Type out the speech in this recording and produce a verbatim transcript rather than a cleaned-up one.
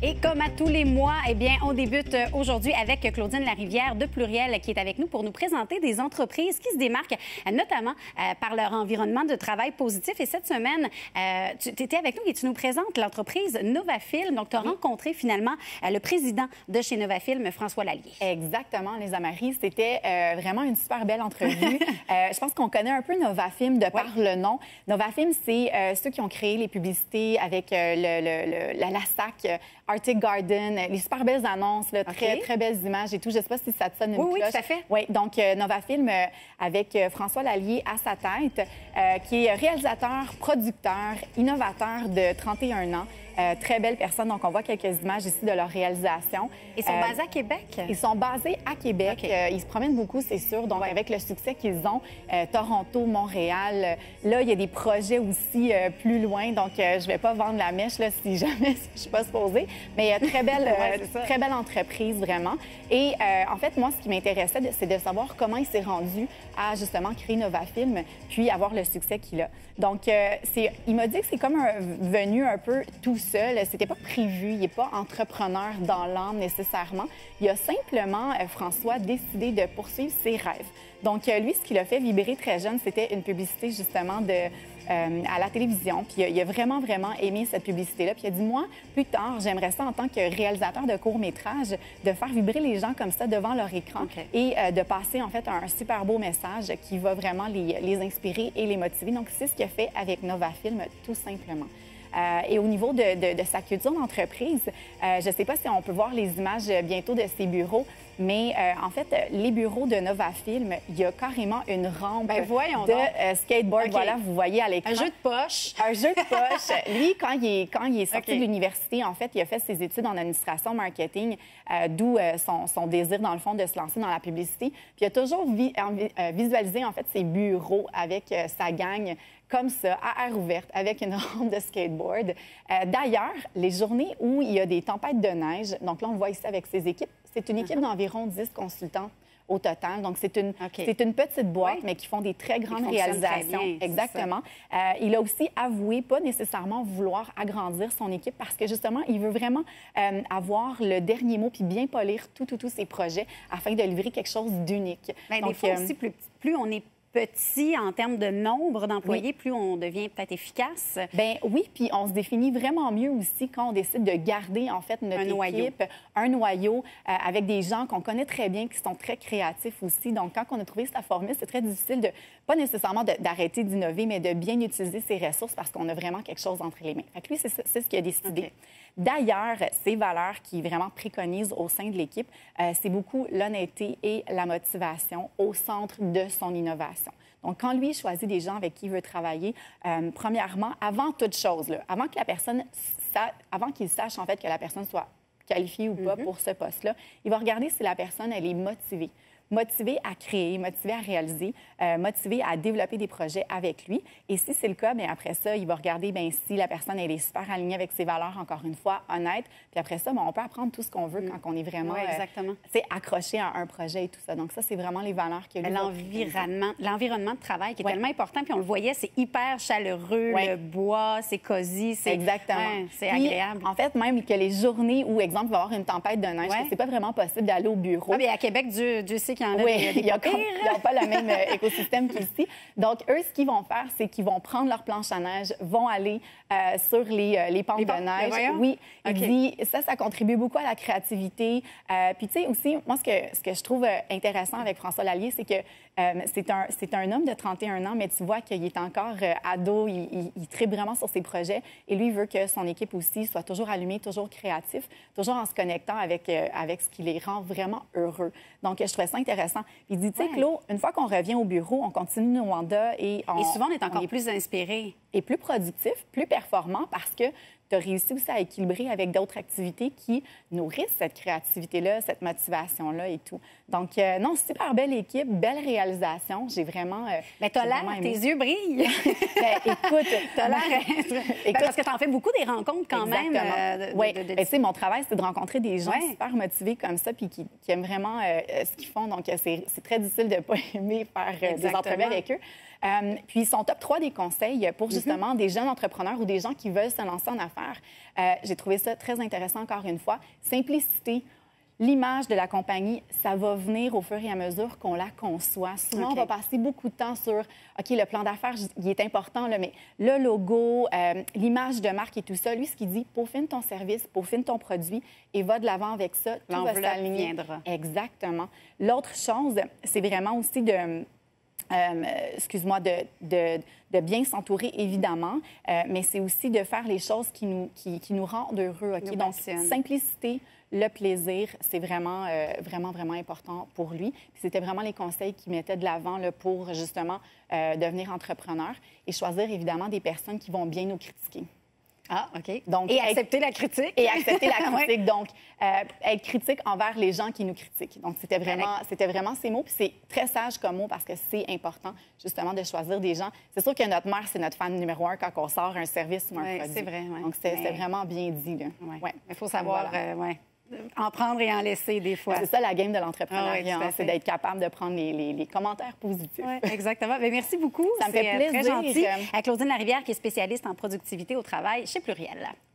Et comme à tous les mois, eh bien, on débute aujourd'hui avec Claudine Larivière de Pluriel qui est avec nous pour nous présenter des entreprises qui se démarquent notamment euh, par leur environnement de travail positif. Et cette semaine, euh, tu étais avec nous et tu nous présentes l'entreprise Novafilm. Donc, tu as oui. rencontré finalement euh, le président de chez Novafilm, François Lallier. Exactement, les Amaris. C'était euh, vraiment une super belle entrevue. euh, je pense qu'on connaît un peu Novafilm de par oui. le nom. Novafilm, c'est euh, ceux qui ont créé les publicités avec euh, le, le, le, la, la S A C, Arctic Garden, les super belles annonces, là, très, okay. très belles images et tout. Je ne sais pas si ça te sonne une oui, cloche. Oui, tout à fait. Oui, donc euh, Novafilm euh, avec euh, François Lallier à sa tête, euh, qui est réalisateur, producteur, innovateur de trente et un ans. Euh, très belle personne. Donc, on voit quelques images ici de leur réalisation. Ils sont euh, basés à Québec? Ils sont basés à Québec. Okay. Euh, ils se promènent beaucoup, c'est sûr. Donc, ouais. avec le succès qu'ils ont, euh, Toronto, Montréal, euh, là, il y a des projets aussi euh, plus loin. Donc, euh, je ne vais pas vendre la mèche là, si jamais je ne suis pas supposée. Mais euh, très, belle, euh, ouais, très belle entreprise, vraiment. Et euh, en fait, moi, ce qui m'intéressait, c'est de savoir comment il s'est rendu à, justement, créer Novafilm, puis avoir le succès qu'il a. Donc, euh, il m'a dit que c'est comme un, venu un peu tout seul. C'était pas prévu. Il n'est pas entrepreneur dans l'âme nécessairement. Il a simplement, euh, François, décidé de poursuivre ses rêves. Donc, euh, lui, ce qui l'a fait vibrer très jeune, c'était une publicité, justement, de, euh, à la télévision. Puis, il a vraiment, vraiment aimé cette publicité-là. Puis, il a dit, moi, plus tard, j'aimerais ça, en tant que réalisateur de court-métrage, de faire vibrer les gens comme ça devant leur écran okay. et euh, de passer, en fait, un, un super beau message qui va vraiment les, les inspirer et les motiver. Donc, c'est ce qu'il a fait avec Novafilm, tout simplement. Euh, et au niveau de, de, de sa culture d'entreprise, euh, je ne sais pas si on peut voir les images bientôt de ses bureaux, mais euh, en fait, les bureaux de Novafilm, il y a carrément une rampe ben voyons de euh, skateboard. Okay. Voilà, vous voyez à l'écran. Un jeu de poche. Un jeu de poche. Lui, quand il est, quand il est sorti okay. de l'université, en fait, il a fait ses études en administration marketing, euh, d'où euh, son, son désir, dans le fond, de se lancer dans la publicité. Puis il a toujours vi euh, visualisé, en fait, ses bureaux avec euh, sa gang comme ça, à air ouverte, avec une rampe de skateboard. Euh, D'ailleurs, les journées où il y a des tempêtes de neige, donc là, on le voit ici avec ses équipes, c'est une équipe uh-huh. d'environ dix consultants au total. Donc, c'est une, okay. une petite boîte, oui. mais qui font des très grandes réalisations. Très bien, exactement. Euh, il a aussi avoué pas nécessairement vouloir agrandir son équipe parce que, justement, il veut vraiment euh, avoir le dernier mot puis bien polir tout, tout, tous ses projets afin de livrer quelque chose d'unique. Bien, des fois euh... aussi, plus, plus on est petit en termes de nombre d'employés, oui. plus on devient peut-être efficace. Bien oui, puis on se définit vraiment mieux aussi quand on décide de garder en fait notre un équipe, noyau. un noyau euh, avec des gens qu'on connaît très bien, qui sont très créatifs aussi. Donc quand on a trouvé sa formule, c'est très difficile de, pas nécessairement d'arrêter d'innover, mais de bien utiliser ses ressources parce qu'on a vraiment quelque chose entre les mains. Fait que lui, c'est ce qu'il a décidé. Okay. D'ailleurs, ces valeurs qu'il vraiment préconise au sein de l'équipe, euh, c'est beaucoup l'honnêteté et la motivation au centre de son innovation. Donc, quand lui choisit des gens avec qui il veut travailler, euh, premièrement, avant toute chose, là, avant que la personne, avant qu'il sache en fait que la personne soit qualifiée ou pas mm-hmm. pour ce poste-là, il va regarder si la personne, elle est motivée. Motivé à créer, motivé à réaliser, euh, motivé à développer des projets avec lui. Et si c'est le cas, bien, après ça, il va regarder bien, si la personne elle est super alignée avec ses valeurs, encore une fois, honnête. Puis après ça, bien, on peut apprendre tout ce qu'on veut mm. quand on est vraiment oui, exactement. Euh, accroché à un projet et tout ça. Donc ça, c'est vraiment les valeurs que lui L'environnement l'environnement de travail qui est ouais. tellement important. Puis on le voyait, c'est hyper chaleureux, ouais. le bois, c'est cosy. Exactement. Ouais, c'est agréable. En fait, même que les journées où, exemple, il va y avoir une tempête de neige, ouais. c'est pas vraiment possible d'aller au bureau. Ah, mais à Québec, Dieu, Dieu sait qu'il y en a oui, des, des il n'y a, a pas le même euh, écosystème qu'ici. Donc, eux, ce qu'ils vont faire, c'est qu'ils vont prendre leur planche à neige, vont aller euh, sur les, euh, les pentes les de neige. Oui, okay. il dit, ça, ça contribue beaucoup à la créativité. Euh, Puis, tu sais, aussi, moi, ce que, ce que je trouve intéressant avec François Lallier, c'est que euh, c'est un, c'est un homme de trente et un ans, mais tu vois qu'il est encore euh, ado, il, il, il tripe vraiment sur ses projets. Et lui, il veut que son équipe aussi soit toujours allumée, toujours créatif, toujours en se connectant avec, euh, avec ce qui les rend vraiment heureux. Donc, je trouvais ça intéressant. Puis il dit, tu sais, ouais. Claude, une fois qu'on revient au bureau, on continue nos mandats et on... Et souvent, on est encore on est plus inspiré. Et plus productif, plus performant parce que tu as réussi aussi à équilibrer avec d'autres activités qui nourrissent cette créativité-là, cette motivation-là et tout. Donc, euh, non, super belle équipe, belle réalisation. J'ai vraiment... Euh, Mais t'as l'air, tes yeux brillent. Ben, écoute... T'as l'air... Ben, parce que t'en fais beaucoup des rencontres quand exactement. même. Euh, oui, de, de, de... tu sais, mon travail, c'est de rencontrer des gens ouais. super motivés comme ça puis qui, qui aiment vraiment euh, ce qu'ils font. Donc, c'est très difficile de ne pas aimer faire euh, des entrevues avec eux. Euh, puis, son top trois des conseils pour justement mm-hmm. des jeunes entrepreneurs ou des gens qui veulent se lancer en affaires. Euh, j'ai trouvé ça très intéressant, encore une fois. Simplicité. L'image de la compagnie, ça va venir au fur et à mesure qu'on la conçoit. Souvent, okay. on va passer beaucoup de temps sur, OK, le plan d'affaires, il est important, là, mais le logo, euh, l'image de marque et tout ça, lui, ce qu'il dit, peaufine ton service, peaufine ton produit et va de l'avant avec ça. Tout va s'aligner. Viendra. Exactement. L'autre chose, c'est vraiment aussi de... Euh, excuse-moi, de, de, de bien s'entourer, évidemment, euh, mais c'est aussi de faire les choses qui nous, qui, qui nous rendent heureux. Okay? Donc, simplicité, le plaisir, c'est vraiment, euh, vraiment, vraiment important pour lui. C'était vraiment les conseils qu'il mettait de l'avant là, pour, justement, euh, devenir entrepreneur et choisir, évidemment, des personnes qui vont bien nous critiquer. Ah, OK. Donc, et accepter être... la critique. Et accepter la critique. ouais. Donc, euh, être critique envers les gens qui nous critiquent. Donc, c'était vraiment, c'était vraiment ces mots. Puis c'est très sage comme mot parce que c'est important, justement, de choisir des gens. C'est sûr que notre mère, c'est notre fan numéro un quand on sort un service ou un ouais, produit. c'est vrai. Ouais. Donc, c'était Mais... vraiment bien dit. Là. Ouais. Ouais. Il faut savoir... Voilà. Euh, ouais. En prendre et en laisser des fois. C'est ça la game de l'entrepreneuriat, ah oui, c'est d'être capable de prendre les, les, les commentaires positifs. Oui, exactement. Bien, merci beaucoup. Ça me fait plaisir. Très gentil. À Claudine Larivière, qui est spécialiste en productivité au travail chez Pluriel.